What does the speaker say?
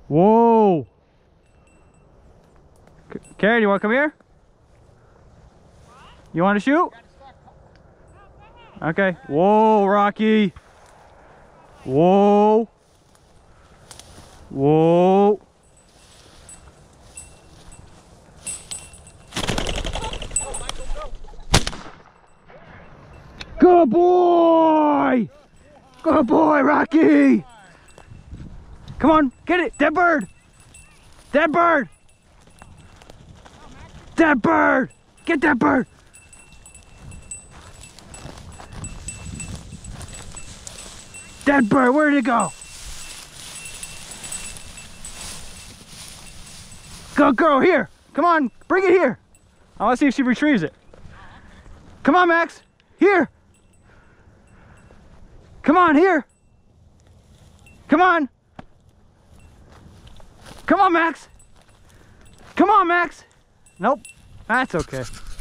Whoa. Carrie, do you want to come here? You want to shoot? Okay. Whoa, Rocky. Whoa. Whoa. Good boy! Good boy, Rocky! Come on, get it! Dead bird! Dead bird! Dead bird! Get that bird! Dead bird, where did it go? Good girl, here! Come on, bring it here! I want to see if she retrieves it. Come on, Max! Here! Come on, here! Come on! Come on, Max! Come on, Max! Nope, that's okay.